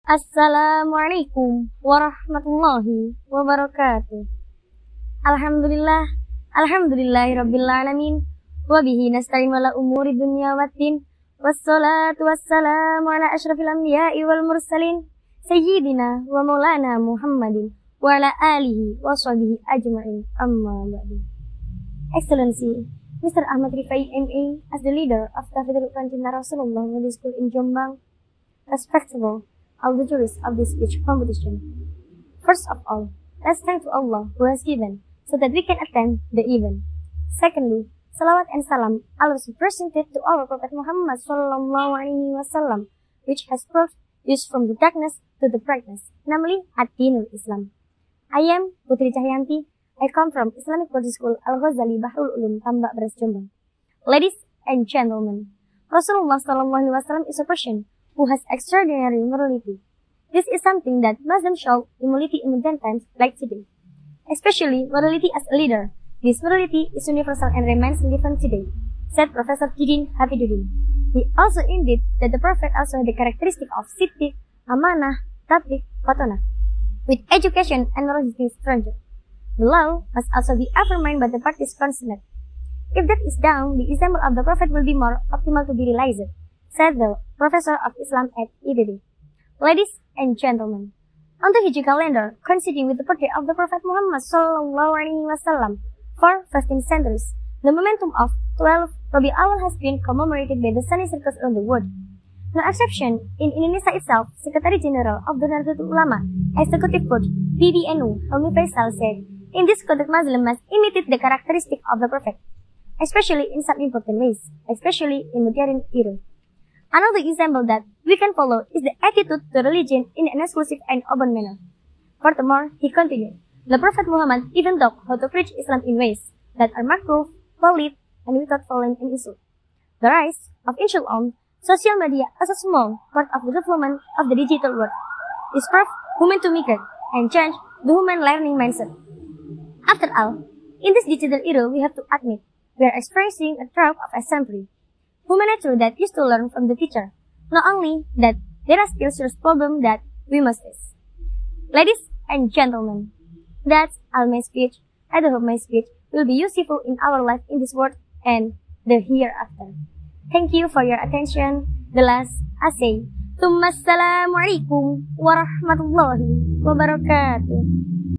Assalamualaikum warahmatullahi wabarakatuh. Alhamdulillahirabbil alamin wa bihi nasta'in ala umuri dunya waddin. Wassalatu wassalamu ala asyrafil anbiya'i wal mursalin sayyidina wa maulana Muhammadin wa ala alihi wa sahbihi ajma'in. Amma ba'du. Excellency Mr. Ahmad Rifai MA, as the leader of Tahfidzul Quran Rasulullah Middle School in Jombang, respectable all the jurors of this speech competition. First of all, let's thank to Allah who has given so that we can attend the event. Secondly, salawat and salam are presented to our Prophet Muhammad sallallahu alaihi wasallam, which has brought us from the darkness to the brightness, namely Ad-Dinul Islam. I am Putri Cahyanti. I come from Islamic Boarding School Al-Ghazali Bahrul Ulum Tambak Beras Jombang. Ladies and gentlemen, Rasulullah sallallahu alaihi wasallam is a person who has extraordinary morality. This is something that Muslims show humility in modern times like today, especially morality as a leader. This morality is universal and remains relevant today, said Professor Jidin Hafiduddin. He also indicted that the Prophet also had the characteristic of siddiq, amanah, tabligh, fatonah, with education and morality strengthened. The law must also be affirmed by the parties concerned. If that is done, the example of the Prophet will be more optimal to be realized, said the Professor of Islam at IBB. Ladies and gentlemen, on the Hijri calendar, coinciding with the birthday of the Prophet Muhammad sallallahu alaihi wasallam for 15 centuries, the momentum of 12 Rabi Awal has been commemorated by the sunny circles around the world. No exception, in Indonesia itself, Secretary General of the Nahdlatul Ulama Executive Board PBNU Helmi Faisal said, in this context Muslims must imitate the characteristic of the Prophet, especially in some important ways, especially in modern era. Another example that we can follow is the attitude to religion in an exclusive and open manner. Furthermore, he continued, the Prophet Muhammad even taught how to preach Islam in ways that are ma'ruf, valid, and without falling in insult. The rise of inshallah, social media as a small part of the development of the digital world is proof human to migrate and change the human learning mindset. After all, in this digital era, we have to admit we are experiencing a drought of assembly. Human nature that used to learn from the teacher. Not only that, there are still serious problems that we must face. Ladies and gentlemen, that's all my speech. I hope my speech will be useful in our life in this world and the hereafter. Thank you for your attention. The last I say, Assalamualaikum warahmatullahi wabarakatuh.